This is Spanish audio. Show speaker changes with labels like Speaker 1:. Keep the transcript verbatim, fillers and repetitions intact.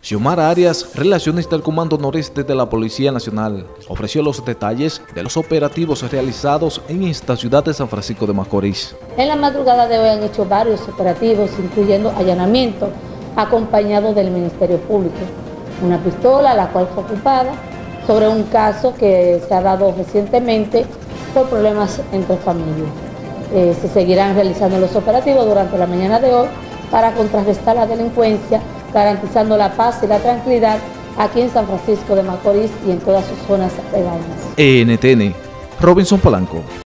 Speaker 1: Xiomara Arias, relacionista del Comando Noreste de la Policía Nacional, ofreció los detalles de los operativos realizados en esta ciudad de San Francisco de Macorís.
Speaker 2: En la madrugada de hoy han hecho varios operativos, incluyendo allanamientos, acompañados del Ministerio Público. Una pistola, la cual fue ocupada, sobre un caso que se ha dado recientemente por problemas entre familias. Eh, se seguirán realizando los operativos durante la mañana de hoy para contrarrestar la delincuencia, garantizando la paz y la tranquilidad aquí en San Francisco de Macorís y en todas sus zonas aledañas.
Speaker 1: E N T N, Robinson Polanco.